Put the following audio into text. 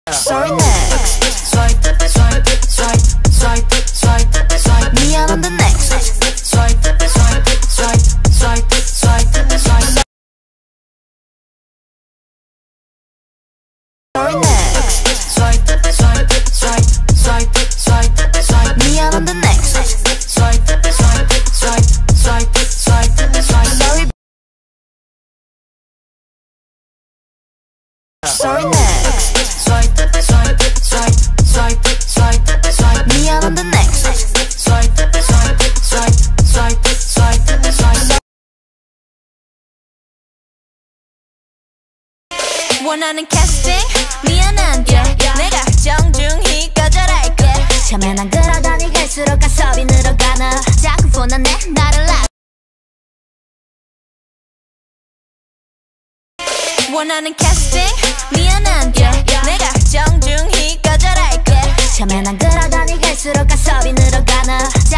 Sorry next. Swipe, swipe, swipe, swipe, swipe, swipe. 미안한데 next. Swipe, swipe, swipe, swipe, swipe, swipe. Sorry next. Swipe, swipe, swipe, swipe, swipe, swipe. 미안한데 next. Swipe, swipe, swipe, swipe, swipe, swipe. Sorry next. Swipe, swipe, swipe, swipe, swipe, swipe. 미안한데 next. Swipe, swipe, swipe, swipe, swipe, swipe. 원하는 캐스팅 미안한데 내가 정중히 거절할게. 처음엔 안 그러더니 갈수록 가섭이 늘어가나. 자꾸 폰하네 나를 원하는 캐스팅 미안한데 내가 정중히 거절할게. 처음엔 안 그러더니 갈수록 가섭이 늘어가나.